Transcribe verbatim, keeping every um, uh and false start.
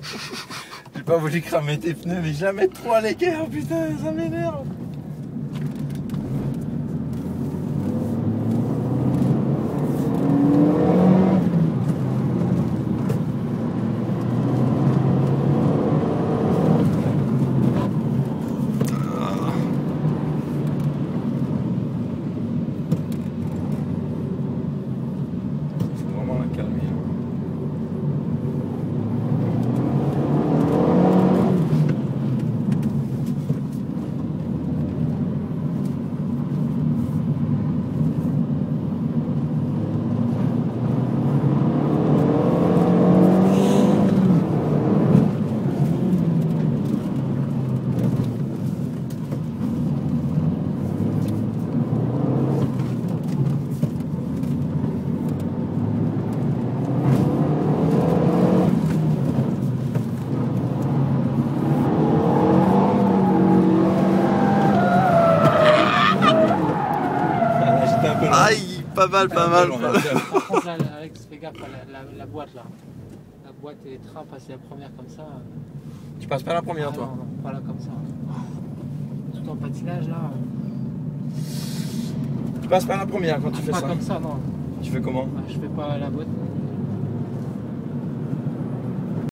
J'ai pas voulu cramer tes pneus, mais jamais trop à l'équerre, putain, ça m'énerve. Aïe, pas mal, pas mal. Pas mal. Par contre, là, Alex, fais gaffe, la, la, la boîte là. La boîte et les trains, passer la première comme ça. Tu passes pas la première, Ah, toi? non, non, pas là comme ça. Tout en patinage là. Tu passes pas la première quand tu fais pas ça? Pas comme ça, non. Tu fais comment? Bah, je fais pas la boîte.